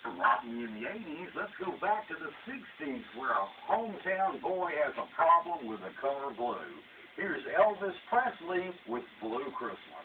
From rocking in the 80s, let's go back to the 60s where a hometown boy has a problem with the color blue. Here's Elvis Presley with Blue Christmas.